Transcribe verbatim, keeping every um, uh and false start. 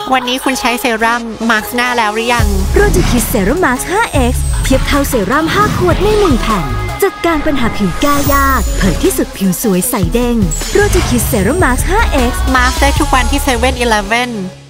วันนี้คุณใช้เซรั่มมาร์คหน้าแล้วหรือยังโรจิคิดเซรั่มมาร์ค ไฟว์ เอ็กซ์ เทียบเท่าเซรั่มห้าขวดในหนึ่งแผ่นจัดการปัญหาผิวแก้ยากเผยที่สุดผิวสวยใสเด้งโรจิคิดเซรั่มมาร์ค ไฟว์ เอ็กซ์มาร์คได้ทุกวันที่เซเว่นอีเลฟเว่น